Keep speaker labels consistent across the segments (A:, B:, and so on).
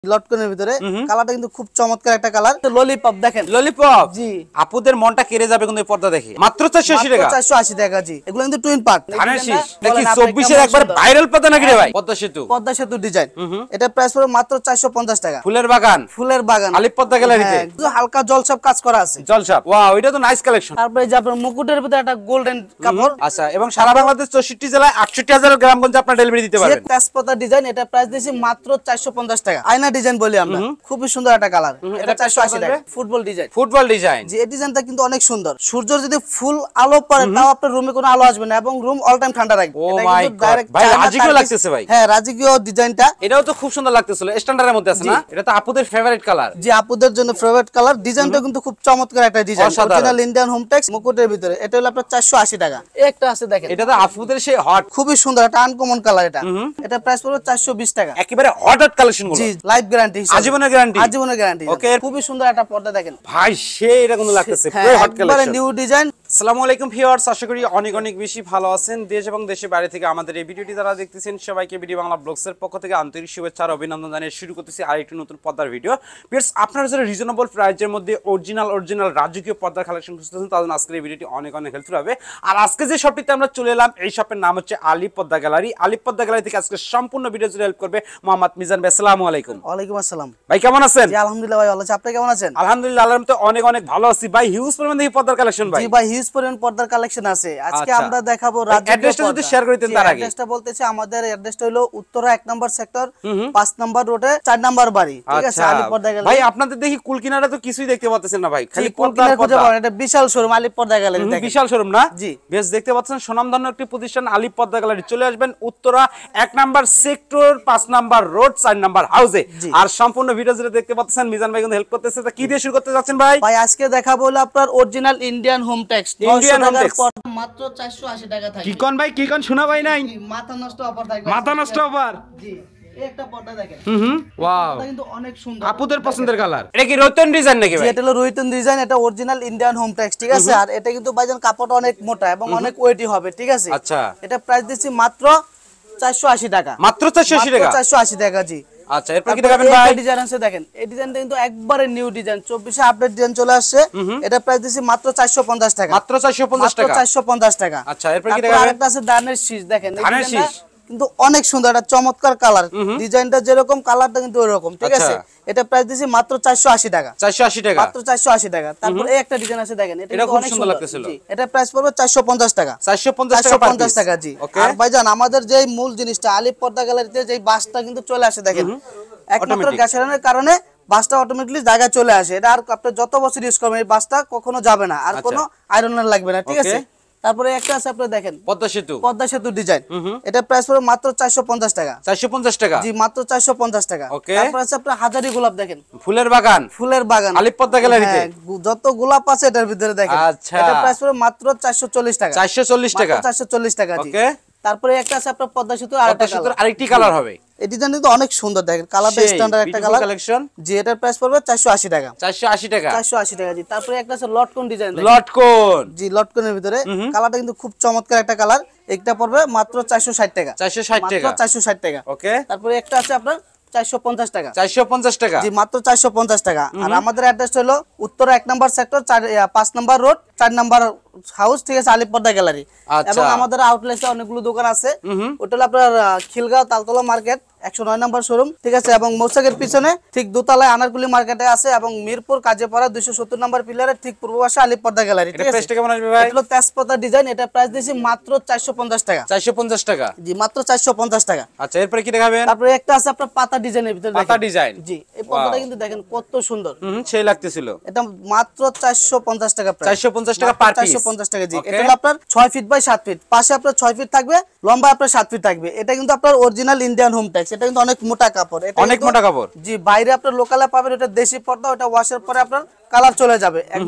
A: লটকনের ভিতরে কালারটা কিন্তু খুব চমৎকার একটা কালার। ললিপপ দেখেন,
B: ললিপপ
A: জি
B: আপুদের মনটা কেড়ে যাবে কিন্তু এই পর্দা দেখে। মাত্র 480 টাকা,
A: 480 টাকা। জি এগুলো কিন্তু টুইন পার্ট
B: ধানের শীষ নাকি 24 এর একবার ভাইরাল পর্দা নাকি রে ভাই? পদ্মা সেতু
A: ডিজাইন, এটা প্রাইস পড়বে মাত্র 450 টাকা।
B: ফুলের বাগান
A: আলিপ পর্দা গ্যালারিতে হালকা জলছাপ কাজ করা আছে।
B: জলছাপ, ওয়াও, এটা তো নাইস কালেকশন।
A: তারপরে যে আপনার মুকুটের ভিতরে একটা গোল্ডেন কাপড়।
B: আচ্ছা, এবং সারা বাংলাদেশ 64 জেলায় 68000 গ্রামগঞ্জে আপনারা ডেলিভারি দিতে পারবেন।
A: তেজপাতা ডিজাইন, এটা প্রাইস দিয়েছি মাত্র 450 টাকা। আয়না ডিজাইন বলি আমরা, খুবই সুন্দর একটা কালার। এটা 480 টাকা। ফুটবল ডিজাইন, যে এই ডিজাইনটা কিন্তু অনেক সুন্দর। সূর্যের যদি ফুল আলো পড়ে তাও আপনার রুমে কোনো আলো আসবে না এবং রুম অল টাইম ঠান্ডা রাখবে।
B: এটা কিন্তু ডাইরেক্ট ভাই রাজকীয় লাগতেছে ভাই।
A: হ্যাঁ, রাজকীয় ডিজাইনটা,
B: এটাও তো খুব সুন্দর লাগতেছিল, স্ট্যান্ডার্ডের মধ্যে আছে না? এটা তো আপুদের ফেভারিট কালার।
A: জি, আপুদের জন্য ফেভারিট কালার। ডিজাইনটা কিন্তু খুব চমৎকার একটা design, original Indian home tex মুকুটের ভিতরে। এটা হলো আপনার 480 টাকা। একটা আছে দেখেন,
B: এটা তো আপুদের সেই হট,
A: খুবই সুন্দর একটা আনকমন কালার। এটা প্রাইস পড়বে 420 টাকা।
B: একেবারে হট কালেকশন গুলো।
A: জি, লাইফ গ্যারান্টি,
B: আজীবনের গ্যারান্টি।
A: ওকে, খুবই সুন্দর একটা পর্দা দেখেন
B: ভাই, সেই এটা কিন্তু লাগতেছে পুরো হট কালেকশন,
A: একবারে নিউ ডিজাইন।
B: আসসালামু আলাইকুম ভিউয়ার্স, আশা করি অনেক অনেক বেশি ভালো আছেন। দেশ এবং দেশের বাইরে থেকে আমাদের এই ভিডিওটি যারা দেখতেছেন সবাইকে বিডি বাংলা ব্লগসের পক্ষ থেকে আন্তরিক শুভেচ্ছা আর অভিনন্দন জানিয়ে শুরু করতেছি আরেকটি নতুন পর্দার ভিডিও। ভিউয়ার্স, আপনারা যারা রিজনেবল প্রাইসের মধ্যে অরিজিনাল রাজকীয় পর্দার কালেকশন খুঁজতেছেন তাদের জন্য আজকের এই ভিডিওটি অনেক অনেক হেল্পফুল হবে। আর আজকে যে শপটিতে আমরা চলে এলাম, এই শপের নাম হচ্ছে আলিপ পর্দা গ্যালারি। আলিপ পর্দা গ্যালারি থেকে আজকে সম্পূর্ণ ভিডিও জুড়ে হেল্প করবে মোহাম্মদ মিজান ভাই। আসসালামু আলাইকুম।
A: ওয়ালাইকুম আসসালাম
B: ভাই, কেমন আছেন?
A: জি আলহামদুলিল্লাহ ভাই, ভালো আছি। আপনি কেমন আছেন?
B: আলহামদুলিল্লাহ, আল্লাহর রহমতে অনেক অনেক ভালো আছি ভাই। হিউজ পরিমাণে এই পর্দার কালেকশন ভাই।
A: জি ভাই, হিউজ পরিমাণ পর্দার কালেকশন আছে। আজকে আমরা দেখাবো রাজকীয়
B: অ্যাড্রেসটা যদি শেয়ার করে দিতেন তার আগে।
A: অ্যাড্রেসটা বলতেছি, আমাদের অ্যাড্রেসটা হলো উত্তরা 1 নম্বর সেক্টর 5 নম্বর রোডে 4 নম্বর বাড়ি। ঠিক আছে, আলিপ পর্দা গ্যালারি।
B: ভাই, আপনাদের দেখি কুলকিনারা তো কিছুই দেখতে পাচ্ছেন না ভাই, খালি
A: পর্দা খুঁজে পাবেন। এটা বিশাল শোরুম আলিপ পর্দা গ্যালারি, দেখেন
B: বিশাল শোরুম না?
A: জি,
B: বেশ দেখতে পাচ্ছেন সুনামধন্য একটি প্রতিষ্ঠান আলিপ পর্দা গ্যালারি। চলে আসবেন উত্তরা 1 নম্বর সেক্টর 5 নম্বর রোড 4 নম্বর হাউসে। আর সম্পূর্ণ ভিডিও জুড়ে দেখতে পাচ্ছেন মিজান ভাই কিন্তু হেল্প করতেছে। তা কি দিয়ে শুরু করতে যাচ্ছেন ভাই?
A: ভাই আজকে দেখাবো হলো আপনার original Indian home tex.
B: Indian home tex
A: মাত্র 480 টাকা থাকে।
B: কি কোন ভাই, কি কোন শোনা ভাই নাই?
A: মাথা নষ্ট অফার থাকবে,
B: মাথা নষ্ট অফার।
A: জি, এই একটা পর্দা দেখেন।
B: ওয়াও,
A: এটা কিন্তু অনেক সুন্দর,
B: আপুদের পছন্দের কালার। এটা কি রতন ডিজাইন নাকি ভাই?
A: এটা হলো রোহিতন ডিজাইন, এটা অরিজিনাল ইন্ডিয়ান হোম টেক্স। ঠিক আছে, আর এটা কিন্তু ভাইজান কাপড়টা অনেক মোটা এবং অনেক ওয়েটি হবে। ঠিক আছে,
B: আচ্ছা,
A: এটা প্রাইস দিচ্ছি মাত্র 480 টাকা।
B: মাত্র 480 টাকা।
A: 480 টাকা। জি,
B: আচ্ছা, এরপর কি দেখাবেন ভাই?
A: এই ডিজাইন আছে দেখেন, এই ডিজাইনটা কিন্তু একবারে নিউ ডিজাইন, 24 এ আপডেট ডিজাইন চলে আসছে। এটা প্রাইস দিছি মাত্র 450 টাকা।
B: মাত্র 450 টাকা।
A: 450 টাকা।
B: আচ্ছা, এরপর কি দেখাবেন?
A: আরেকটা আছে দানের শীষ, দেখেন এই
B: ধানের শীষ
A: কিন্তু অনেক সুন্দর, একটা চমৎকার কালার। ডিজাইনটা যেরকম কালারটা কিন্তু ওইরকম। ঠিক আছে, এটা প্রাইস দিছি মাত্র 480 টাকা।
B: 480 টাকা,
A: মাত্র 480 টাকা। তারপর এই একটা ডিজাইন আছে দেখেন, এটা
B: খুব
A: অনেক
B: সুন্দর লাগতেছিল।
A: জি, এটা প্রাইস পড়বে 450 টাকা।
B: 450
A: টাকা। জি, আর ভাইজান আমাদের যে মূল জিনিসটা আলিপ পর্দা গ্যালারিতে যে বাসটা কিন্তু চলে আসে দেখেন, একমাত্র গ্যাসের কারণে বাসটা অটোমেটিক্যালি জায়গায় চলে আসে। এটা আর আপনি যত বছর ইউজ করবেন এই বাসটা কখনো যাবে না, আর কোনো আয়রন লাগবে না। ঠিক আছে, তারপরে একটা আছে আপনি দেখেন পদ্মা সেতু ডিজাইন, এটা প্রাইস পড়বে মাত্র 450 টাকা।
B: 450 টাকা।
A: জি, মাত্র 450 টাকা। তারপর আছে আপনার হাজারি গোলাপ দেখেন,
B: ফুলের বাগান
A: আলিপ পদ্মা গ্যালারিতে যত গোলাপ আছে এটার ভিতরে দেখেন।
B: আচ্ছা,
A: এটা প্রাইস পড়বে মাত্র 440 টাকা।
B: 440 টাকা।
A: 440 টাকা। জি, তারপরে একটা আছে আপনার পদ্মা সেতু
B: আরেকটি কালার হবে।
A: এই ডিজাইন কিন্তু অনেক সুন্দর, দেখেন কালারটা স্ট্যান্ডার্ড একটা কালার কালেকশন। জি, এটার প্রাইস পড়বে 480 টাকা।
B: 480 টাকা।
A: 480 টাকা। জি, তারপরে একটা আছে লটকন ডিজাইন,
B: লটকন।
A: জি, লটকনের ভিতরে কালারটা কিন্তু খুব চমৎকার একটা কালার। একটা পড়বে মাত্র 460 টাকা।
B: 460 টাকা।
A: 460 টাকা। ওকে, তারপরে একটা আছে আপনার 450 টাকা।
B: 450 টাকা।
A: জি, মাত্র 450 টাকা। আর আমাদের অ্যাড্রেস হলো উত্তরা 1 নম্বর সেক্টর 5 নম্বর রোড 4 নম্বর হাউস। ঠিক আছে, আলিপ পর্দা গ্যালারি। এবং আমাদের আউটলেটে অনেকগুলো দোকান আছে। ওটা হলো আপনার খিলগাঁও তালতলা মার্কেট 109 নম্বর শোরুম। ঠিক আছে, এবং মৌসাকের পিছনে ঠিক দোতলায় আনারকুলি মার্কেটে আছে, এবং মিরপুর কাজেপাড়া 270 নম্বর পিলারের ঠিক পূর্ব পাশে আলিপ পর্দা গ্যালারি। ঠিক আছে,
B: প্রাইসটা কেমন আসবে ভাই?
A: এটা হলো তেজপাতা ডিজাইন, এটা প্রাইস দিয়েছি মাত্র 450 টাকা।
B: 450 টাকা।
A: জি, মাত্র 450 টাকা।
B: আচ্ছা, এরপর কি দেখাবেন?
A: তারপরে একটা আছে আপনার পাতা ডিজাইনের ভিতরে,
B: পাতা ডিজাইন।
A: জি, এই পর্দাটা কিন্তু দেখেন কত সুন্দর,
B: সেই লাগতেছিল।
A: এটা মাত্র 450 টাকা প্রাইস।
B: 450 টাকা পার পিস।
A: 450 টাকা। জি, এটা হলো আপনার 6 ফিট বাই 7 ফিট, পাশে আপনার 6 ফিট থাকবে, লম্বা আপনার 7 ফিট থাকবে। এটা কিন্তু আপনার অরিজিনাল ইন্ডিয়ান হোম টেক্স। এটা কিন্তু অনেক মোটা কাপড়, এটা
B: অনেক মোটা কাপড়।
A: জি, বাইরে আপনার লোকালে পাবেন, এটা দেশি পর্দা, ওটা ওয়াশের পরে আপনার কালার চলে যাবে এবং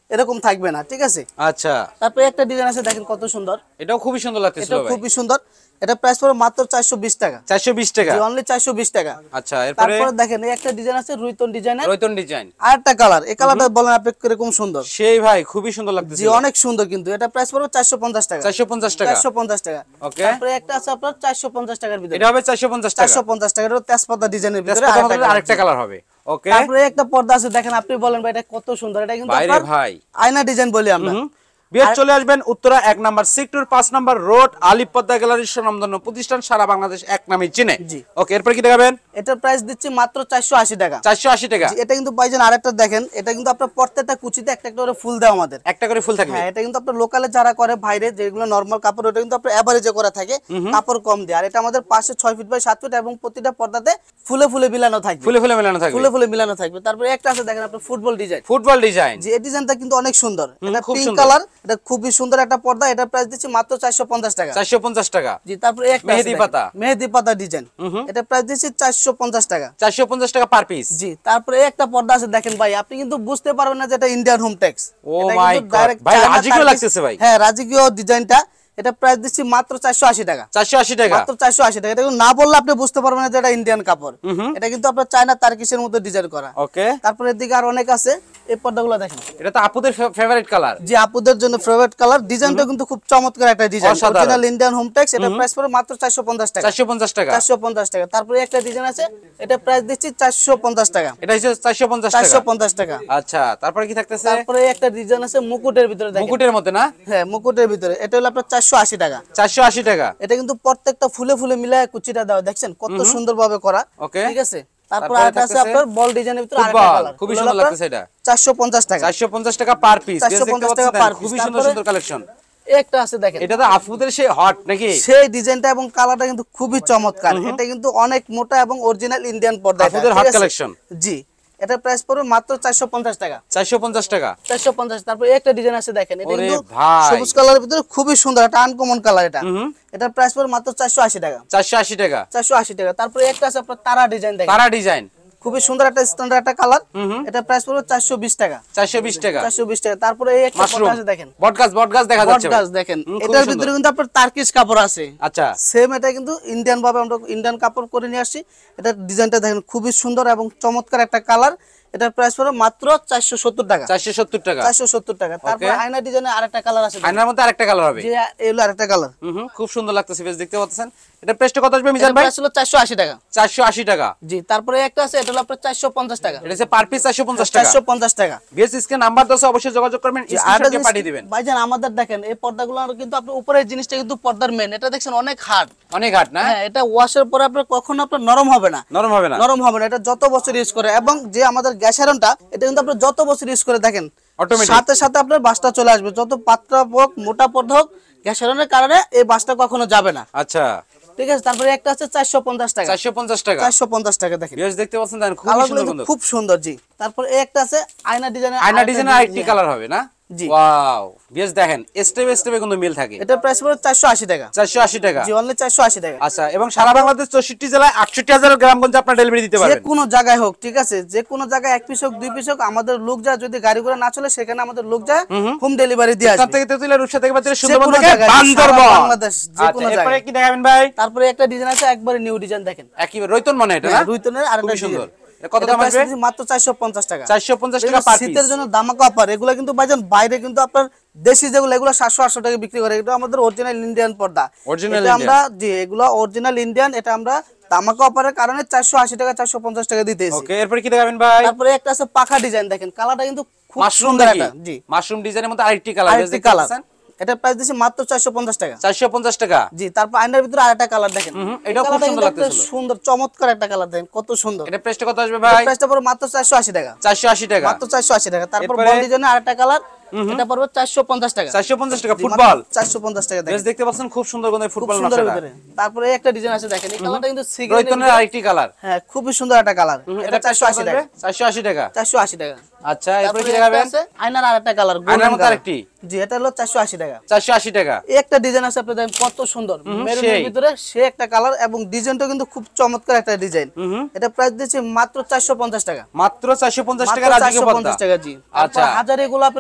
A: এরকম থাকবে না, ঠিক আছে?
B: আচ্ছা,
A: তারপরে একটা ডিজাইন আছে দেখেন কত সুন্দর,
B: এটাও খুবই সুন্দর লাগতেছিল
A: এটা
B: ভাই।
A: খুবই সুন্দর। এটা প্রাইস পড়বে মাত্র 420 টাকা।
B: 420 টাকা,
A: জি অনলি 420 টাকা।
B: আচ্ছা,
A: তারপরে দেখেন এই একটা ডিজাইন আছে রুইতন ডিজাইনের,
B: রয়তন ডিজাইন,
A: আরেকটা কালার। এই কালারটা বলেন আপনি কিরকম সুন্দর।
B: সেই ভাই খুবই সুন্দর
A: জি
B: লাগতেছিল।
A: অনেক সুন্দর, কিন্তু এটা প্রাইস পড়বে 450 টাকা।
B: 450 টাকা,
A: 450 টাকা।
B: ওকে।
A: তারপরে একটা আছে আপনার 450 টাকার ভিতরে,
B: এটা হবে 450 টাকা।
A: 450 টাকা। এটা তেজপাতা ডিজাইনের ভিতরে
B: আরেকটা কালার হবে, ওকে।
A: তারপরে একটা পর্দা আছে দেখেন, আপনি বলেন ভাই এটা কত সুন্দর। এটা কিন্তু
B: বাইরে
A: আপনার
B: ভাই
A: আয়না ডিজাইন বলি আমরা।
B: বিয়ার চলে আসবেন উত্তরা 1 নাম্বার সেক্টর 5 নাম্বার রোড আলিপদ্দা গ্যালারি সুনামধন্য প্রতিষ্ঠান, সারা বাংলাদেশ এক নামে চিনে।
A: জি
B: ওকে, এরপর কি দেখাবেন?
A: এটার প্রাইস দিচ্ছি মাত্র 480 টাকা।
B: 480 টাকা।
A: জি, এটা কিন্তু ভাইজান আরেকটা দেখেন, এটা কিন্তু আপনার প্রত্যেকটা কুচিতে একটা একটা করে ফুল দেওয়া আমাদের,
B: একটা করে ফুল থাকবে।
A: হ্যাঁ এটা কিন্তু আপনার লোকালে যারা করে বাইরে যেগুলো নরমাল কাপড়, ওটা কিন্তু আপনার এভারেজে করা থাকে, কাপড় কম দেয়। আর এটা আমাদের পাশে 6 ফিট বাই 7 ফিট এবং প্রতিটা পর্দাতে ফুলে ফুলে মিলানো থাকবে,
B: ফুলে ফুলে মেলানো থাকবে,
A: ফুলে ফুলে মিলানো থাকবে। তারপরে একটা আছে দেখেন আপনার ফুটবল ডিজাইন,
B: ফুটবল ডিজাইন।
A: যে এই ডিজাইনটা কিন্তু অনেক সুন্দর। এটা
B: খুব
A: পিঙ্ক
B: সুন্দর।
A: কালার, এটা খুবই সুন্দর একটা পর্দা। এটা প্রাইস দিচ্ছি মাত্র 450 টাকা।
B: 450 টাকা।
A: জি তারপরে একটা
B: মেহেদি পাতা,
A: মেহেদি পাতা ডিজাইন, এটা প্রাইস দিচ্ছি 450 টাকা।
B: 450 টাকা পার পিস।
A: জি তারপরে একটা পর্দা আছে দেখেন ভাই, আপনি কিন্তু বুঝতে পারবেন না যে এটা Indian home tex.
B: Oh my god ভাই, রাজকীয় লাগতেছে ভাই।
A: হ্যাঁ রাজকীয় ডিজাইনটা। এটা প্রাইস দিচ্ছি মাত্র 480 টাকা।
B: 480 টাকা,
A: মাত্র 480 টাকা। এটা কিন্তু না বললে আপনি বুঝতে পারবেন না যে এটা ইন্ডিয়ান কাপড়। এটা কিন্তু আপনার চায়না তারকিসের মধ্যে ডিজাইন করা।
B: ওকে।
A: তারপরে এদিকে আর অনেক আছে, এই পর্দাগুলো দেখেন।
B: এটা তো আপুদের ফেভারিট কালার।
A: জি আপুদের জন্য ফেভারিট কালার। ডিজাইনটা কিন্তু খুব চমৎকার একটা design, original Indian home tex. এটা প্রাইস পড়ে মাত্র 450 টাকা।
B: 450 টাকা,
A: 450 টাকা। তারপরে একটা ডিজাইন আছে, এটা প্রাইস দিচ্ছি 450 টাকা।
B: এটা হচ্ছে 450 টাকা।
A: 450 টাকা।
B: আচ্ছা, তারপরে কি থাকতেছে?
A: তারপরে একটা ডিজাইন আছে মুকুটের ভিতরে দেখেন,
B: মুকুটের মধ্যে না?
A: হ্যাঁ মুকুটের ভিতরে। এটা হলো আপনার 480 টাকা।
B: 480 টাকা।
A: এটা কিন্তু প্রত্যেকটা ফুলে ফুলে মিলায় কুচিটা দেওয়া, দেখছেন কত সুন্দরভাবে করা,
B: ওকে।
A: ঠিক আছে? তারপর আরেকটা আছে আপনার বল ডিজাইনের ভিতরে আরেকটা কালার,
B: খুবই সুন্দর লাগতেছে। এটা
A: 450 টাকা।
B: 450 টাকা পার পিস।
A: 450 টাকা পার পিস।
B: খুবই সুন্দর সুন্দর কালেকশন।
A: একটা আছে দেখেন,
B: এটা তো আপুদের সেই হট নাকি?
A: সেই ডিজাইনটা এবং কালারটা কিন্তু খুবই চমৎকার। এটা কিন্তু অনেক মোটা এবং অরিজিনাল ইন্ডিয়ান পর্দা,
B: আপুদের হট কালেকশন।
A: জি এটা প্রাইস পড়বে মাত্র 450 টাকা।
B: 450 টাকা,
A: 450। তারপর একটা ডিজাইন আছে দেখেন, এটা কিন্তু
B: ভাই
A: সবুজ কালারের ভিতরে খুবই সুন্দর, এটা আনকমন কালার। এটা এটার প্রাইস পড়বে মাত্র 480 টাকা।
B: 480 টাকা,
A: 480 টাকা। তারপরে একটা আছে আপনার তারা ডিজাইন দেখেন,
B: তারা ডিজাইন,
A: খুবই সুন্দর একটা স্ট্যান্ডার্ড একটা কালার। এটা প্রাইস পড়বে 420 টাকা।
B: 420 টাকা,
A: 420 টাকা। তারপরে এই একটা পর্দা আছে দেখেন,
B: বটগাছ দেখা যাচ্ছে।
A: বটগাছ দেখেন, এটার ভিতরে কিন্তু আপনার তার্কিশ কাপড় আছে।
B: আচ্ছা,
A: সেম এটা কিন্তু ইন্ডিয়ান ভাবে আমরা ইন্ডিয়ান কাপড় করে নিয়ে আসছি। এটা ডিজাইনটা দেখেন খুবই সুন্দর এবং চমৎকার একটা কালার। এটার প্রাইস পড়বে মাত্র 470 টাকা।
B: 470 টাকা,
A: 470 টাকা। তারপর আয়না ডিজাইনে আরেকটা কালার আছে,
B: আয়নার মধ্যে আরেকটা কালার হবে।
A: জি এগুলো আরেকটা কালার।
B: খুব সুন্দর লাগতেছে, বেশ দেখতে পাচ্ছেন। এটা প্রাইসটা কত আসবে মিজান ভাই?
A: প্রাইস হলো 480 টাকা।
B: 480 টাকা।
A: জি তারপরে একটা আছে, এটা হলো আপনার 450 টাকা।
B: এটা হচ্ছে পার পিস 450 টাকা।
A: 450 টাকা।
B: বিএস স্ক্রিন নাম্বার দাও, অবশ্যই যোগাযোগ করবেন, স্ক্রিনশটে পাঠিয়ে দিবেন।
A: ভাইজান আমাদের দেখেন এই পর্দাগুলো কিন্তু আপনি উপরের জিনিসটা কিন্তু পর্দার মেন, এটা দেখছেন অনেক হার্ড,
B: অনেক হার্ড না?
A: হ্যাঁ এটা ওয়াশের পরে আপনার কখনো আপনার নরম হবে না,
B: নরম হবে না,
A: নরম হবে না। এটা যত বছর ইউজ করে, এবং যে আমাদের গ্যাস আয়রনটা, এটা কিন্তু আপনি যত বছর ইউজ করে দেখেন সাথে সাথে আপনার বাসটা চলে আসবে। যত পাতলা হোক মোটা পর্দা হোক, গ্যাস আয়রনের কারণে এই বাসটা কখনো যাবে না।
B: আচ্ছা
A: ঠিক আছে। তারপরে একটা আছে 450 টাকা।
B: 450 টাকা,
A: 450 টাকা। দেখেন
B: ভিউয়ার্স দেখতে পাচ্ছেন, দেখেন খুব সুন্দর,
A: খুব সুন্দর। জি তারপর এই একটা আছে আয়না ডিজাইনের,
B: আয়না ডিজাইনের আরেকটি কালার হবে না?
A: জি
B: ওয়াও, ভিউয়ার্স দেখেন স্টেপ স্টেপে কিন্তু মিল থাকে।
A: এটা প্রাইস পড়বে 480 টাকা।
B: 480 টাকা,
A: জি অনলি 480 টাকা।
B: আচ্ছা, এবং সারা বাংলাদেশ 64 জেলায় 68,000 গ্রামগঞ্জে আপনারা ডেলিভারি দিতে পারবেন,
A: যে কোনো জায়গায় হোক, ঠিক আছে? যে কোনো জায়গায় এক পিস হোক দুই পিস হোক, আমাদের লোক যায়, যদি গাড়ি করে না চলে সেখানে আমাদের লোক যায় হোম ডেলিভারি দিয়ে আসবে।
B: থেকে তেতুলিয়া, রূপসা থেকে বাতিল, সুন্দরবন
A: যে কোনো
B: থেকে
A: জায়গায়,
B: বান্দরবান,
A: সারা বাংলাদেশ যে কোনো
B: আচ্ছা, এরপরে
A: জায়গায়।
B: কি দেখাবেন ভাই?
A: তারপরে একটা ডিজাইন আছে একবারে নিউ ডিজাইন দেখেন,
B: একইবার রয়তন মানে এটা না?
A: রুইতনের আরেকটা
B: খুবই সুন্দর।
A: ডিজাইন।
B: কত দাম আসবে?
A: মাত্র 450 টাকা।
B: 450 টাকা পার পিস।
A: শীতের জন্য দামাকা অফার। এগুলো কিন্তু ভাইজান বাইরে কিন্তু আপনার দেশি যেগুলো, এগুলো 700-800 টাকা বিক্রি করে। এটা আমাদের অরিজিনাল ইন্ডিয়ান পর্দা। এটা আমরা যে এগুলো অরিজিনাল ইন্ডিয়ান, এটা আমরা দামাকা অফারের কারণে 480 টাকা 450 টাকা দিতেছি।
B: ওকে, এরপর কি দেখাবেন ভাই?
A: তারপরে একটা আছে পাখা ডিজাইন দেখেন, কালারটা কিন্তু খুব
B: মাশরুম
A: সুন্দর একটা। জি
B: মাশরুম ডিজাইনের মধ্যে আরেকটি কালার,
A: আরেকটি কালার। এটা প্রাইস দিছি মাত্র 450 টাকা।
B: 450 টাকা।
A: জি তারপর আয়নার ভিতরে আরেকটা কালার দেখেন,
B: এটাও খুব সুন্দর লাগতেছিল,
A: সুন্দর চমৎকার একটা কালার দেখেন, কত সুন্দর।
B: এটা প্রাইসটা কত আসবে ভাই?
A: প্রাইসটা পড়বে মাত্র 480 টাকা।
B: 480 টাকা,
A: মাত্র 480 টাকা। তারপর বল ডিজাইনের আরেকটা কালার, এটা পড়বে 450 টাকা।
B: 450 টাকা। ফুটবল
A: 450 টাকা দেখেন,
B: দেখতে পাচ্ছেন খুব সুন্দর কোন ফুটবল
A: সুন্দর
B: নকশাটা।
A: ভিতরে। তারপরে একটা ডিজাইন আছে দেখেন, এই কালারটা কিন্তু
B: রয়তনের আরেকটি কালার,
A: হ্যাঁ খুবই সুন্দর একটা কালার। এটা 480 টাকা।
B: 480 টাকা,
A: 480 টাকা।
B: আচ্ছা, এরপর কি দেখাবেন?
A: আয়নার আরেকটা কালার,
B: আয়নার মধ্যে আরেকটি।
A: জি এটা হলো 480 টাকা।
B: 480 টাকা।
A: এই একটা ডিজাইন আছে, আপনি দেখেন কত সুন্দর, মেরুনের ভিতরে সে একটা কালার, এবং ডিজাইনটা কিন্তু খুব চমৎকার একটা ডিজাইন। এটা প্রাইস দিয়েছে মাত্র 450 টাকা।
B: মাত্র 450 টাকা রাজকীয় পর্দা।
A: 450 টাকা। জি আচ্ছা, হাজারি গোলাপের ভিতরে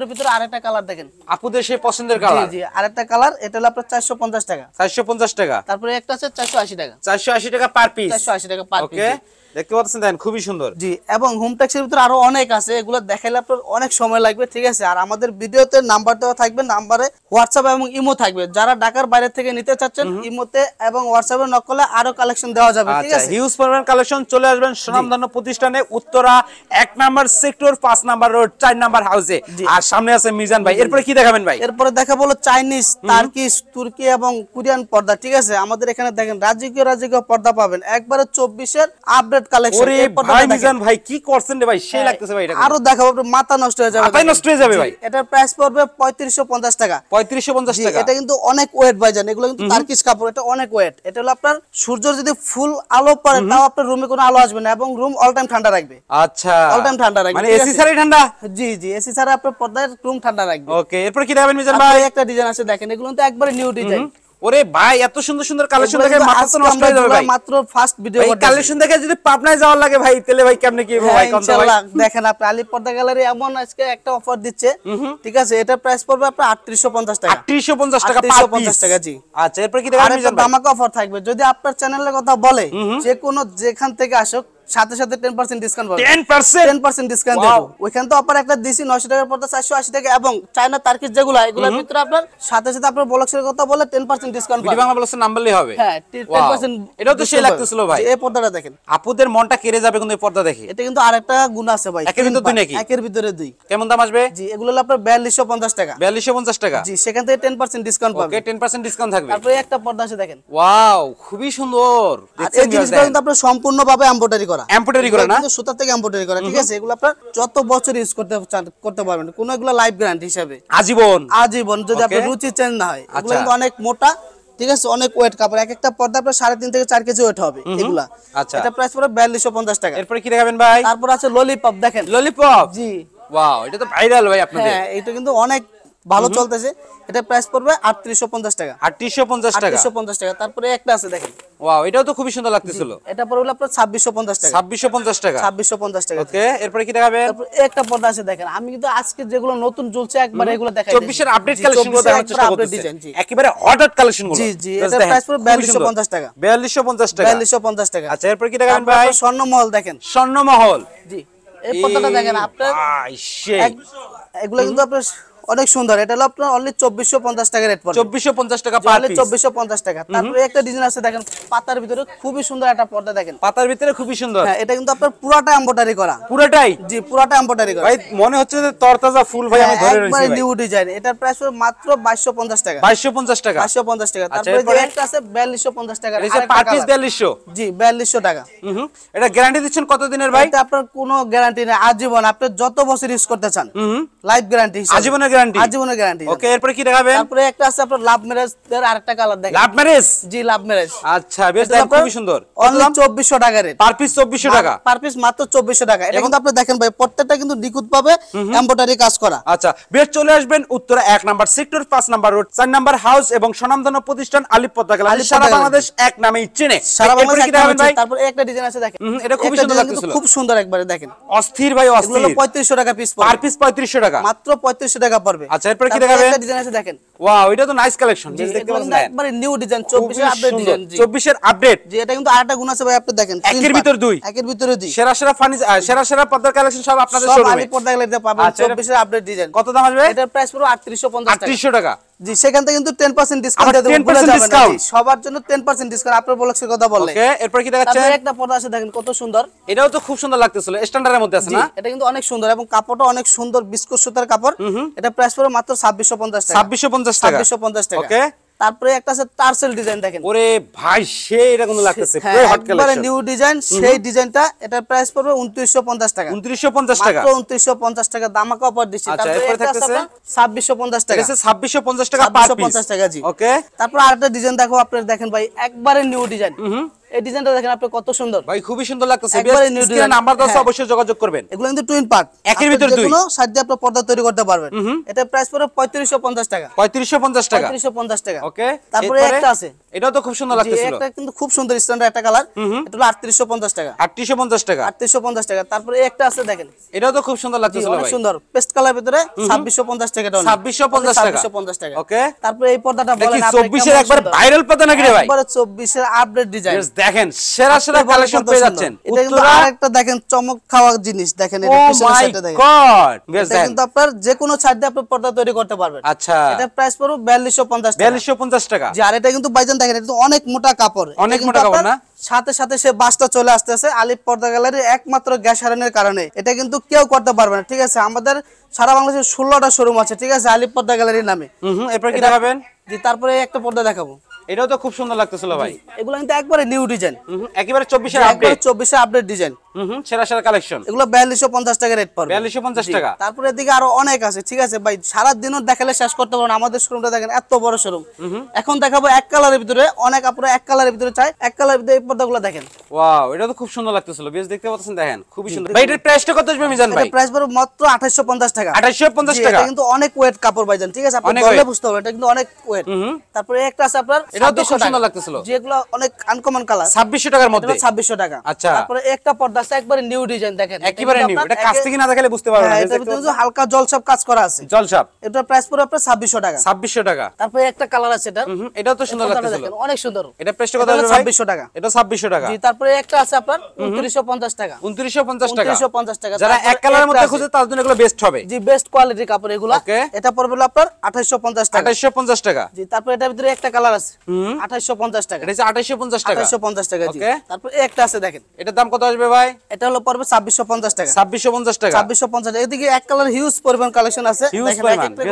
A: আরেকটা কালার দেখেন,
B: আপুদের সেই পছন্দের কালার।
A: জি জি, আরেকটা কালার, এটা হলো আপনার 450 টাকা।
B: 450 টাকা।
A: তারপরে একটা আছে 480 টাকা।
B: 480 টাকা পার পিস।
A: 480 টাকা পার পিস।
B: ওকে, দেখতে পাচ্ছেন দেন খুবই সুন্দর।
A: জি, এবং হোম ট্যাক্সের ভিতরে আরো অনেক আছে, এগুলো দেখাইলে আপনার অনেক সময় লাগবে, ঠিক আছে। আর আমাদের ভিডিওতে নাম্বার দেওয়া থাকবে, নাম্বারে হোয়াটসঅ্যাপ এবং ইমো থাকবে। যারা ঢাকার বাইরে থেকে নিতে চাচ্ছেন ইমোতে এবং হোয়াটসঅ্যাপে নক করলে আরো কালেকশন দেওয়া যাবে, ঠিক
B: আচ্ছা,
A: আছে।
B: হিউজ পরিমাণ কালেকশন। চলে আসবেন সুনামধন্য প্রতিষ্ঠানে, উত্তরা 1 নাম্বার সেক্টর, 5 নাম্বার রোড, 4 নাম্বার হাউসে। আর সামনে আছে মিজান ভাই। এরপরে কি দেখাবেন ভাই?
A: এরপরে দেখা বলো চাইনিজ, টার্কিশ, তুর্কি এবং কোরিয়ান পর্দা, ঠিক আছে। আমাদের এখানে দেখেন রাজকীয় পর্দা পাবেন, একবারে 24 এর আপডেট কালেকশন।
B: ভাই মিজান ভাই কি করছেন রে ভাই, সেই লাগতেছে ভাই। এটা
A: আরো দেখাবো, মাথা নষ্ট হয়ে যাবে,
B: মাথা নষ্ট হয়ে যাবে ভাই।
A: এটার প্রাইস পড়বে 3550 টাকা।
B: 3550 টাকা।
A: এটা কিন্তু অনেক ওয়েট ভাই, জানেন এগুলো কিন্তু টার্কিশ কাপড়, এটা অনেক ওয়েট। এটা হলো আপনার সূর্য যদি ফুল আলো পড়ে তাও আপনার রুমে কোনো আলো আসবে না, এবং রুম অল টাইম ঠান্ডা রাখবে।
B: আচ্ছা,
A: অল টাইম ঠান্ডা রাখবে,
B: মানে এসি ছাড়াই ঠান্ডা।
A: জি জি, এসি ছাড়া আপনার পর্দায় রুম ঠান্ডা রাখবে।
B: ওকে, এরপর কি দেখাবেন মিজান ভাই?
A: একটা ডিজাইন আছে দেখেন, এগুলো তো একবারে নিউ ডিজাইন।
B: ওরে ভাই, এত সুন্দর সুন্দর কালেকশন দেখে মাথা তো নষ্ট হয়ে যাবে ভাই।
A: মাত্র ফার্স্ট ভিডিও
B: করতেছি, এই কালেকশন দেখে যদি পাবনায় যাওয়ার লাগে ভাই, তাহলে ভাই কেমনে কি হবে ভাই?
A: ইনশাআল্লাহ দেখেন, আপনি আলী পর্দা গ্যালারি এমন আজকে একটা অফার দিচ্ছে, ঠিক আছে। এটা প্রাইস পড়বে আপনার 3850 টাকা।
B: 3850 টাকা পার পিস।
A: টাকা, জি।
B: আচ্ছা, এরপর কি দেখাবেন মিজান ভাই?
A: ধামাকা অফার থাকবে, যদি আপনার চ্যানেলের কথা বলে যে কোনো যেখান থেকে আসুক সাথে সাথে 10% ডিসকাউন্ট পাবে। 10% ডিসকাউন্ট দেব। ওইখান তো অফার একটা দিছি 900 টাকার পর্দা 480 টাকা, এবং চায়না টার্কিশ যেগুলো এগুলোর ভিতরে আপনার সাথে সাথে আপনার ব্লগসের কথা বলে 10% ডিসকাউন্ট পাবে।
B: ভিডিও বাংলা ব্লগসের নাম বললেই হবে।
A: হ্যাঁ, 10%।
B: এটাও তো সেই লাগতেছিল ভাই।
A: এই পর্দাটা দেখেন,
B: আপুদের মনটা কেড়ে যাবে কিন্তু এই পর্দা দেখে।
A: এটা কিন্তু আরেকটা গুণ আছে ভাই,
B: একের ভিতরে দুই নাকি?
A: একের ভিতরে দুই।
B: কেমন দাম আসবে?
A: জি, এগুলো হলো আপনার 4250 টাকা।
B: 4250 টাকা।
A: জি, সেখান থেকে 10% ডিসকাউন্ট পাবে।
B: ওকে, 10% ডিসকাউন্ট থাকবে।
A: তারপরে একটা পর্দা আছে দেখেন,
B: ওয়াও, খুবই সুন্দর।
A: এই জিনিসগুলো কিন্তু আপনার সম্পূর্ণভাবে এমব্রয়ডারি করা।
B: এমব্রয়ডারি করা না?
A: কিন্তু সুতা থেকে এমব্রয়ডারি করা, ঠিক আছে। এগুলো আপনার যত বছর ইউজ করতে পারবেন, কোন এগুলো লাইফ গ্যারান্টি হিসেবে আজীবন যদি আপনার রুচি চেঞ্জ না হয়। এগুলো কিন্তু অনেক মোটা, ঠিক আছে, অনেক ওয়েট কাপড়। এক একটা পর্দা আপনার 3.5 থেকে 4 কেজি ওয়েট হবে এগুলা।
B: আচ্ছা,
A: এটা প্রাইস পড়বে 4250 টাকা।
B: এরপর কি দেখাবেন ভাই?
A: তারপর আছে ললিপপ দেখেন।
B: ললিপপ,
A: জি,
B: ওয়াও, এটা তো ভাইরাল ভাই আপনাদের।
A: হ্যাঁ, এটা কিন্তু অনেক ভালো চলতেছে। এটা প্রাইস পড়বে 3850 টাকা।
B: 3850 টাকা।
A: 3850 টাকা। তারপরে একটা আছে দেখেন,
B: ওয়াও, এটাও তো খুবই সুন্দর লাগতেছিল।
A: এটা পড়বে আপনার 2650 টাকা।
B: 2650 টাকা।
A: 2650 টাকা।
B: ওকে, এরপর কি দেখাবেন?
A: তারপর একটা পর্দা আছে দেখেন, আমি কিন্তু আজকে যেগুলো নতুন ঝুলছে একবার এগুলো দেখাই।
B: 24 এর আপডেট কালেকশন গুলো দেখানোর চেষ্টা করতেছি, একেবারে হট কালেকশন গুলো।
A: জি জি, এটা প্রাইস পড়বে 4250 টাকা।
B: 4250 টাকা।
A: 4250 টাকা।
B: আচ্ছা, এরপর কি দেখাবেন ভাই?
A: স্বর্ণমহল দেখেন।
B: স্বর্ণমহল,
A: জি, এই পর্দাটা দেখেন আপনার, এগুলো কিন্তু আপনার অনেক সুন্দর। এটা হলো আপনার অনলি 2450 টাকা রেট পড়বে।
B: 2450 টাকা পার পিস।
A: 2450 টাকা। তারপরে একটা ডিজাইন আছে দেখেন, পাতার ভিতরে খুবই সুন্দর একটা পর্দা দেখেন।
B: পাতার ভিতরে খুবই সুন্দর।
A: হ্যাঁ, এটা কিন্তু আপনার পুরাটা এমব্রয়ডারি করা।
B: পুরাটাই?
A: জি, পুরাটা এমব্রয়ডারি করা।
B: ভাই মনে হচ্ছে যে তরতাজা ফুল ভাই, আমি ধরে রইছি ভাই।
A: New design. এটার প্রাইস হবে মাত্র 2250 টাকা।
B: 2250 টাকা।
A: 2250 টাকা। তারপরে একটা আছে 4250 টাকা।
B: এটা পার পিস 4200।
A: জি, 4200 টাকা।
B: এটা গ্যারান্টি দিচ্ছেন কত দিনের ভাই?
A: এটা আপনার কোনো গ্যারান্টি নেই, আজীবন। আপনি যত বছর ইউজ করতে চান, লাইফ গ্যারান্টি হিসেবে।
B: আজীবনের গ্যারান্টি? আজীবনের গ্যারান্টি। ওকে, এরপর কি দেখাবেন?
A: তারপরে একটা আছে আপনার লাভ ম্যারেজ এর আরেকটা কালার দেখেন।
B: Love marriage?
A: জি, লাভ ম্যারেজ।
B: আচ্ছা, বেশ, দাম খুবই সুন্দর।
A: অনলি 2400 টাকা রেট।
B: পার পিস 2400 টাকা।
A: পার পিস মাত্র 2400 টাকা। এটা কিন্তু আপনি দেখেন ভাই, প্রত্যেকটা কিন্তু নিখুঁত ভাবে এমব্রয়ডারি কাজ করা।
B: আচ্ছা, বেশ, চলে আসবেন উত্তরা 1 নাম্বার সেক্টর, 5 নাম্বার রোড, 4 নাম্বার হাউস এবং স্বনামধন্য প্রতিষ্ঠান আলী পর্দা গ্যালারি। সারা বাংলাদেশ এক নামেই চেনে।
A: সারা বাংলাদেশ কি দেখাবেন ভাই? তারপরে একটা ডিজাইন আছে দেখেন,
B: এটা খুব সুন্দর লাগতেছিল।
A: খুব সুন্দর একবারে দেখেন,
B: অস্থির ভাই, অস্থির।
A: এগুলো 3500 টাকা পিস পড়বে।
B: পার পিস 3500 টাকা।
A: মাত্র 3500 টাকা পড়বে।
B: আচ্ছা, এরপর কি দেখাবেন?
A: একটা ডিজাইন আছে দেখেন।
B: ওয়াও, এটা তো নাইস কালেকশন। বেশ, দেখতে পাচ্ছেন
A: একবারে নিউ ডিজাইন, 24 এর আপডেট ডিজাইন। জি,
B: 24 এর আপডেট।
A: জি, এটা কিন্তু আরেকটা গুণ আছে ভাই, আপনি দেখেন,
B: একের ভিতর দুই।
A: একের ভিতরে দুই।
B: সেরা সেরা ফার্নিচার, সেরা পর্দার কালেকশন সব আপনাদের
A: শোরুমে। সব
B: শোরুমে
A: আলী পর্দা গ্যালারিতে পাবেন। 24 এর আপডেট ডিজাইন।
B: কত দাম আসবে?
A: এটার প্রাইস পুরো 3850 টাকা।
B: 3800 টাকা।
A: জি, সেখান থেকে কিন্তু 10% ডিসকাউন্ট দিয়ে দেব।
B: 10% ডিসকাউন্ট
A: সবার জন্য 10% ডিসকাউন্ট আপনার ব্লগসের কথা বললে।
B: ওকে, এরপর কি দেখাচ্ছেন?
A: তারপরে একটা পর্দা আছে দেখেন, কত সুন্দর।
B: এটাও তো খুব সুন্দর লাগতেছিল, স্ট্যান্ডার্ডের মধ্যে আছে না?
A: এটা কিন্তু অনেক সুন্দর এবং কাপড়টা অনেক সুন্দর, বিস্কুট সুতার কাপড়। এটা প্রাইস পড়বে মাত্র 2650 টাকা।
B: 2650 টাকা।
A: 2650 টাকা।
B: ওকে,
A: তারপরে একটা আছে টার্সেল ডিজাইন দেখেন।
B: ওরে ভাই, সেই এটা কিন্তু লাগতেছে, পুরো হট কালেকশন।
A: একবারে নিউ ডিজাইন, সেই ডিজাইনটা। এটার প্রাইস পড়বে 2950 টাকা।
B: 2950 টাকা।
A: মাত্র 2950 টাকা ধামাকা অফার দিচ্ছি। তারপরে একটা আছে 2650 টাকা।
B: এটা 2650 টাকা পার পিস।
A: 2650 টাকা। জি,
B: ওকে।
A: তারপর আরেকটা ডিজাইন দেখো আপনারা, দেখেন ভাই, একবারে নিউ ডিজাইন। এই ডিজাইনটা দেখেন আপনি কত সুন্দর
B: ভাই, খুবই সুন্দর লাগতেছে। স্ক্রিনে নাম্বার দাও, অবশ্যই যোগাযোগ করবেন।
A: এগুলো কিন্তু টুইন পার্ট,
B: একের ভিতর দুই,
A: কোনো সাইড দিয়ে আপনি পর্দা তৈরি করতে পারবেন। এটা প্রাইস পড়ে 3550 টাকা।
B: 3550 টাকা,
A: 3550 টাকা।
B: ওকে।
A: তারপরে একটা আছে,
B: এটাও তো খুব সুন্দর লাগতেছিল।
A: এটা কিন্তু খুব সুন্দর স্ট্যান্ডার্ড একটা কালার। এটা হলো 3850 টাকা।
B: 3850 টাকা,
A: 3850 টাকা। তারপরে একটা আছে দেখেন,
B: এটাও তো খুব সুন্দর লাগতেছিল ভাই,
A: অনেক সুন্দর পেস্ট কালার ভিতরে 2650 টাকা।
B: 2650 টাকা,
A: 2650 টাকা,
B: ওকে।
A: তারপরে এই পর্দাটা বলেন
B: আপনি 24 এর একবার ভাইরাল পর্দা নাকি রে ভাই?
A: একবারে 24 এর আপডেট ডিজাইন।
B: দেখেন সেরা সেরা কালেকশন পেয়ে যাচ্ছেন।
A: এটা কিন্তু আরেকটা দেখেন চমক খাওয়া জিনিস, দেখেন এটা পিছনের সাইডে দেখেন। এটা কিন্তু আপনার যে কোনো সাইড দিয়ে আপনি পর্দা তৈরি করতে পারবেন।
B: আচ্ছা,
A: এটা প্রাইস পড়বে 4250 টাকা।
B: 4250 টাকা।
A: আর এটা কিন্তু ভাইজান দেখেন, এটা অনেক মোটা কাপড়,
B: অনেক মোটা কাপড় না?
A: সাথে সাথে সে বাসটা চলে আসতেছে আলিপ পর্দা গ্যালারি একমাত্র গ্যাস হারানোর কারণে। এটা কিন্তু কেউ করতে পারবে না, ঠিক আছে। আমাদের সারা বাংলাদেশে 16টা শোরুম আছে, ঠিক আছে, আলিপ পর্দা গ্যালারির নামে।
B: এরপর কি দেখাবেন?
A: জি, তারপরে একটা পর্দা দেখাবো।
B: এটাও তো খুব সুন্দর লাগতেছিল ভাই।
A: এগুলো কিন্তু একবারে নিউ ডিজাইন,
B: একেবারে 24 এর আপডেট,
A: 24 এর আপডেট ডিজাইন।
B: সেরা সেরা কালেকশন।
A: এগুলো 4250 টাকা রেট পড়বে।
B: 4250 টাকা।
A: তারপরে এদিকে আরো অনেক আছে, ঠিক আছে ভাই, সারা দিনও দেখালে শেষ করতে পারবো না। আমাদের শোরুমটা দেখেন এত বড় শোরুম। এখন দেখাবো এক কালারের ভিতরে, অনেক আপুরা এক কালারের ভিতরে চাই, এক কালারের ভিতরে এই পর্দাগুলো দেখেন।
B: ওয়াও, এটা তো খুব সুন্দর লাগতেছিল, বেশ দেখতে পাচ্ছেন, দেখেন খুবই সুন্দর। ভাই এটার প্রাইসটা কত আসবে মিজান ভাই?
A: এটা প্রাইস পড়বে মাত্র 2850 টাকা।
B: 2850 টাকা।
A: এটা কিন্তু অনেক ওয়েট কাপড় ভাইজান, ঠিক আছে, আপনি ধরলে বুঝতে পারবেন এটা কিন্তু অনেক ওয়েট। তারপরে একটা আছে আপনার,
B: এটা তো খুব সুন্দর লাগতেছিল,
A: যেগুলো অনেক আনকমন কালার,
B: 2600 টাকার মধ্যে।
A: 2600 টাকা।
B: আচ্ছা,
A: তারপরে একটা পর্দা আছে একবারে নিউ ডিজাইন, দেখেন
B: একেবারে নিউ। এটা কাছ থেকে না দেখালে বুঝতে পারবেন না।
A: এটার ভিতরে হালকা জলছাপ কাজ করা আছে,
B: জলছাপ।
A: এটা প্রাইস পড়বে আপনার 2600 টাকা।
B: 2600 টাকা।
A: তারপরে একটা কালার আছে, এটা
B: এটাও তো সুন্দর লাগতেছিল,
A: অনেক সুন্দর।
B: এটা প্রাইসটা কত হবে ভাই?
A: 2600 টাকা।
B: এটা 2600 টাকা।
A: জি, তারপরে একটা আছে আপনার 2950 টাকা।
B: 2950 টাকা।
A: 2950 টাকা।
B: যারা এক কালারের মধ্যে খুঁজে তাদের জন্য এগুলো বেস্ট হবে।
A: জি, বেস্ট কোয়ালিটির কাপড় এগুলো। এটা পড়বে হলো আপনার 2850 টাকা।
B: 2850 টাকা।
A: জি, তারপরে এটার ভিতরে একটা কালার আছে 2850 টাকা।
B: এটা হচ্ছে 2850 টাকা।
A: 2850 টাকা। জি, তারপরে একটা আছে দেখেন,
B: এটার দাম কত আসবে ভাই?
A: এটা হলো পড়বে 2650 টাকা।
B: 2650 টাকা।
A: 2650। এদিকে এক কালার হিউজ পরিমাণ কালেকশন আছে, দেখেন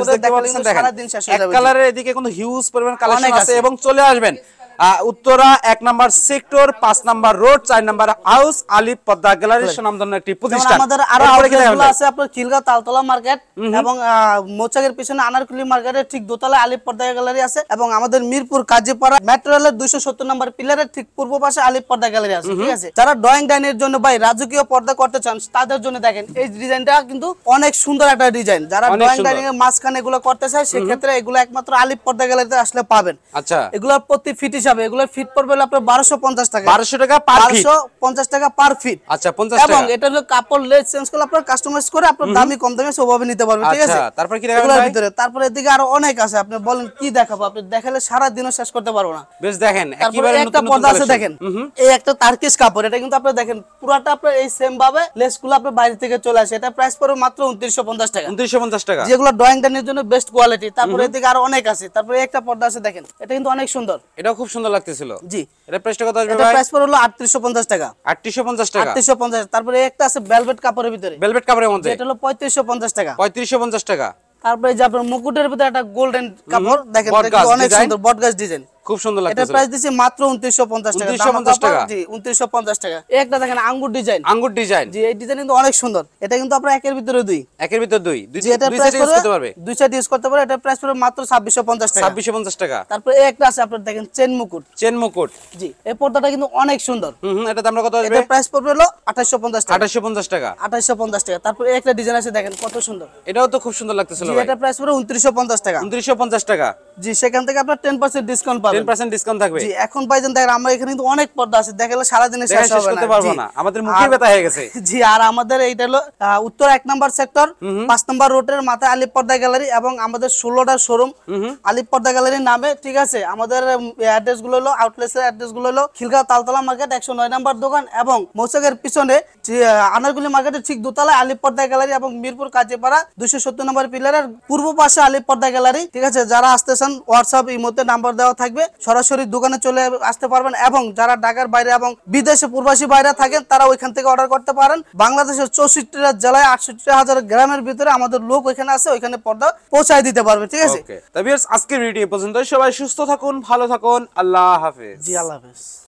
A: সারা দিন শেষ হয়ে
B: এক
A: যাবে।
B: কালারের এদিকে কিন্তু হিউজ পরিমাণ কালেকশন আছে এবং চলে আসবেন উত্তরা 1 নাম্বার সেক্টর, 5 নাম্বার রোড, 4 নাম্বার হাউস, আলিপ পর্দা গ্যালারি সুনামধন্য একটি প্রতিষ্ঠান।
A: আমাদের আরো আউটলেটগুলো আছে আপনার খিলগাঁও তালতলা মার্কেট এবং মোচাগের পিছনে আনারকুলি মার্কেটের ঠিক দোতলায় আলিপ পর্দা গ্যালারি আছে, এবং আমাদের মিরপুর কাজীপাড়া মেট্রো রেলের 270 নম্বর পিলারের ঠিক পূর্ব পাশে আলিপ পর্দা গ্যালারি আছে, ঠিক আছে। যারা ড্রয়িং ডাইনের জন্য ভাই রাজকীয় পর্দা করতে চান তাদের জন্য দেখেন এই ডিজাইনটা কিন্তু অনেক সুন্দর একটা ডিজাইন। যারা ড্রয়িং ডাইনিং এর মাঝখানে এগুলো করতে চায় সেক্ষেত্রে এগুলো একমাত্র আলিপ পর্দা গ্যালারিতে আসলে পাবেন।
B: আচ্ছা,
A: এগুলোর প্রতি ফিট হিসাবে এগুলোর ফিট পড়বে আপনার 1250 টাকা।
B: 1200 টাকা পার ফিট।
A: 1250 টাকা পার ফিট।
B: আচ্ছা, 50 টাকা।
A: এবং এটা হলো কাপড় লেস চেঞ্জ করে আপনারা কাস্টমাইজ করে আপনার দামি কম দামে সবভাবে নিতে পারবেন, ঠিক আছে।
B: আচ্ছা, তারপর কি দেখাবেন ভাই?
A: ভিতরে তারপরে এদিকে আরো অনেক আছে, আপনি বলেন কি দেখাবো, আপনি দেখালে সারা দিনও শেষ করতে পারবো না।
B: বেশ দেখেন,
A: একেবারে একটা পর্দা আছে দেখেন, এই একটা তার্কিশ কাপড়, এটা কিন্তু আপনি দেখেন পুরাটা আপনার এই সেম ভাবে লেসগুলো আপনার বাইরে থেকে চলে আসে। এটা প্রাইস পড়বে মাত্র 2950 টাকা।
B: 2950 টাকা,
A: যেগুলো ড্রয়িং ডাইনের জন্য বেস্ট কোয়ালিটি। তারপরে এদিকে আরো অনেক আছে। তারপরে একটা পর্দা আছে দেখেন, এটা কিন্তু অনেক সুন্দর,
B: এটাও খুব সুন্দর লাগতেছিল।
A: জি,
B: এটা প্রাইসটা কত আসবে
A: এটা
B: ভাই?
A: প্রাইস পড়বে হলো 3850 টাকা।
B: 3850 টাকা।
A: 3850। তারপরে একটা আছে ভেলভেট কাপড়ের ভিতরে,
B: ভেলভেট কাপড়ের মধ্যে,
A: এটা হলো 3550 টাকা।
B: 3550 টাকা।
A: তারপরে যে আপনার মুকুটের ভিতরে একটা গোল্ডেন কাপড় দেখেন, অনেক সুন্দর বটগাছ ডিজাইন,
B: খুব সুন্দর লাগছে।
A: এটা প্রাইস দিছি মাত্র 2950 টাকা।
B: 2950 টাকা।
A: জি, 2950 টাকা। একটা দেখেন আঙ্গুর ডিজাইন,
B: আঙ্গুর ডিজাইন।
A: জি, এই ডিজাইন কিন্তু অনেক সুন্দর। এটা কিন্তু আপনার একের ভিতরে দুই,
B: একের ভিতর দুই, দুই
A: এটা
B: দুই
A: প্রাইস
B: সাইড ইউজ করতে পারবে,
A: দুই সাইড ইউজ করতে পারবে। এটা প্রাইস পড়বে মাত্র 2650 টাকা।
B: 2650 টাকা।
A: তারপরে একটা আছে আপনার দেখেন চেন মুকুট,
B: চেন মুকুট।
A: জি, এই পর্দাটা কিন্তু অনেক সুন্দর।
B: এটা দাম কত আসবে?
A: এটা প্রাইস পড়বে হলো 2850 টাকা।
B: 2850 টাকা।
A: 2850 টাকা। তারপরে একটা ডিজাইন আছে দেখেন কত সুন্দর,
B: এটাও তো খুব সুন্দর লাগতেছিল
A: জি,
B: ভাই।
A: এটা প্রাইস পড়বে 2950 টাকা।
B: 2950 টাকা।
A: জি, সেখান থেকে আপনার 10% ডিসকাউন্ট পাবেন।
B: 10% ডিসকাউন্ট থাকবে।
A: জি, এখন ভাইজান দেখেন আমরা এখানে কিন্তু অনেক পর্দা আছে, দেখালে সারা দিনে শেষ হবে
B: করতে
A: না,
B: পারবো না, আমাদের মুখে ব্যথা হয়ে গেছে।
A: জি, আর আমাদের এইটা হলো উত্তর 1 নাম্বার সেক্টর 5 নাম্বার রোডের মাথায় আলিপ পর্দা গ্যালারি, এবং আমাদের 16টা শোরুম আলিপ পর্দা গ্যালারির নামে, ঠিক আছে। আমাদের অ্যাড্রেস গুলো হলো আউটলেটের অ্যাড্রেস গুলো হলো খিলগাঁও তালতলা মার্কেট 109 নাম্বার দোকান, এবং মৌচাকের পিছনে আনারকুলি মার্কেটের ঠিক দোতলায় আলিপ পর্দা গ্যালারি, এবং মিরপুর কাজীপাড়া 270 নম্বর পিলারের পূর্ব পাশে আলিপ পর্দা গ্যালারি, ঠিক আছে। যারা আসতেছেন হোয়াটসঅ্যাপ ইমোতে নাম্বার দেওয়া থাকবে, সরাসরি দোকানে চলে আসতে পারবেন, এবং যারা ঢাকার বাইরে এবং বিদেশে প্রবাসী বাইরে থাকেন তারা ওইখান থেকে অর্ডার করতে পারেন। বাংলাদেশের 64টা জেলায় 68,000 গ্রামের ভিতরে আমাদের লোক ওইখানে আছে, ওইখানে পর্দা পৌঁছায় দিতে পারবে, ঠিক আছে।
B: ওকে, তবে আজকের ভিডিও পর্যন্ত, সবাই সুস্থ থাকুন, ভালো থাকুন, আল্লাহ হাফেজ।
A: জি, আল্লাহ হাফেজ।